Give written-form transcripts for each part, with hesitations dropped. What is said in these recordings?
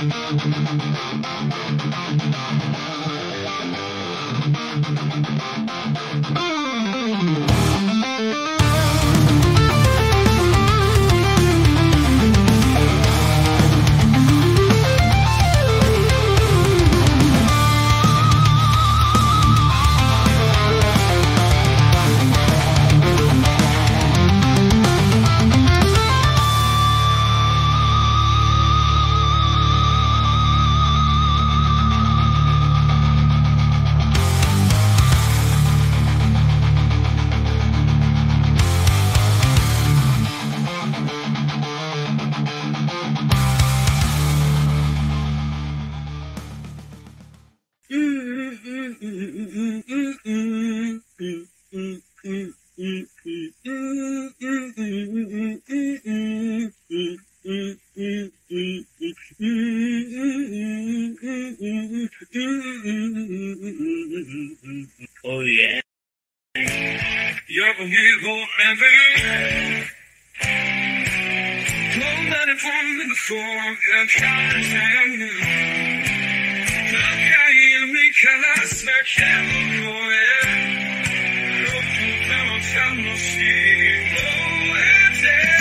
Oh yeah. You're here forever. Don't let it fall in the form of colors and new. 가까이 미카나 스마카노 거에 로프나 참노시 오에데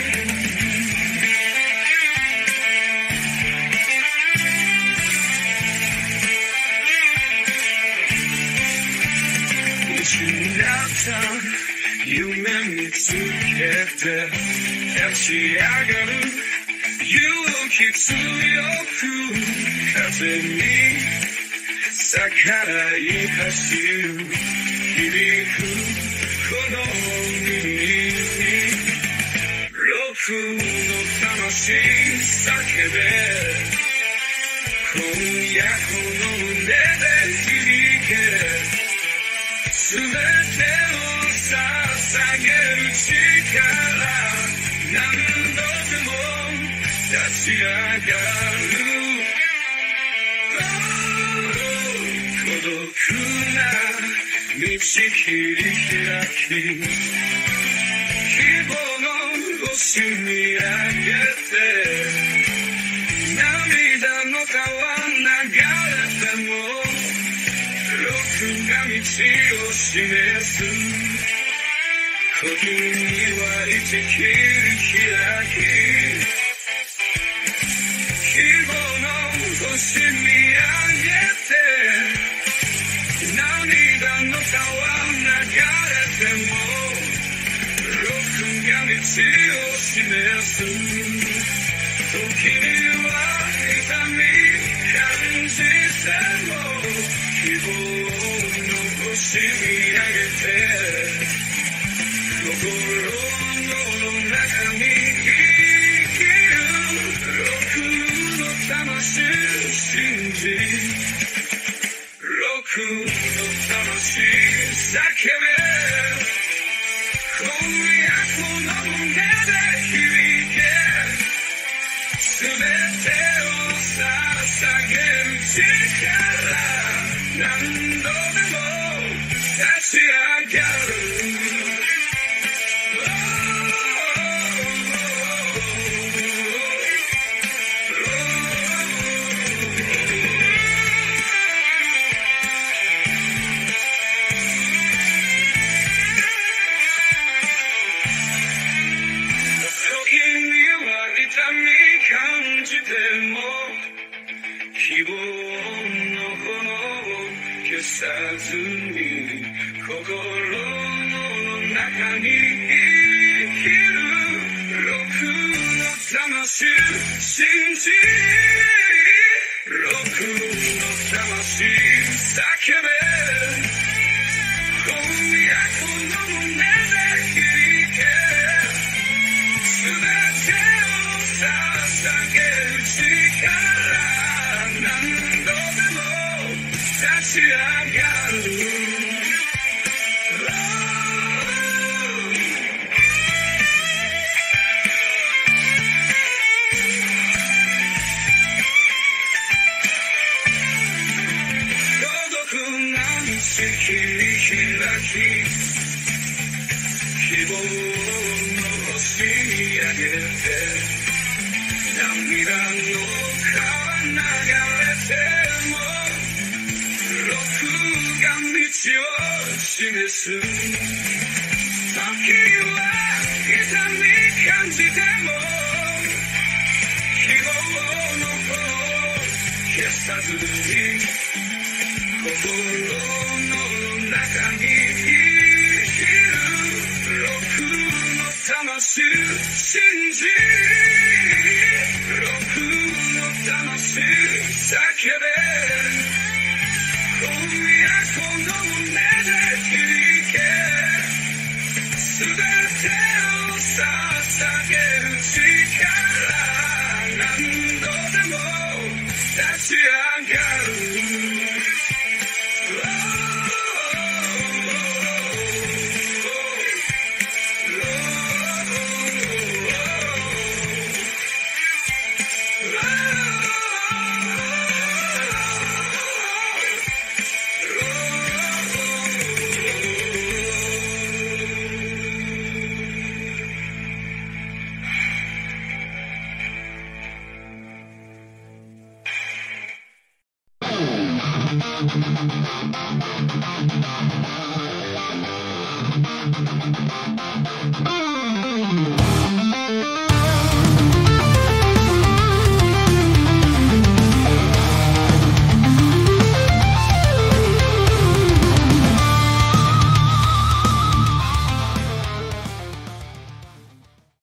You made me together. Actually, I got it. You will keep to your crew. Cause in me, Sakurai has you. Hiriku, Konomi. Roku no tamashi, sakebe. Konyaku no nebe hirike. すべてを捧げる力何度でも立ち上がる孤独な道切り開き希望の星見上げて涙の川流れても僕が道を示す時には一切り開き希望の星見上げて涙の川流れても僕が道を示す時には痛み感じても希望の星見上げて心の中に生きる僕の魂を信じ僕の魂叫べ今夜この胸で響け全てを捧げる力何度でも立ち上がる時には痛み感じても希望の炎を消さずに心の中に生きる僕の魂信じ僕の魂叫べ今夜この胸で響け全てを捧げる力何度でも立ち上がる孤独な道切り開き希望の星見上げて涙の川示す時は痛み感じても希望の方消さずに心の中に生きる僕の魂信じ僕の魂叫べ今夜この胸で響け全てを捧げる力何度でも立ち上がる 「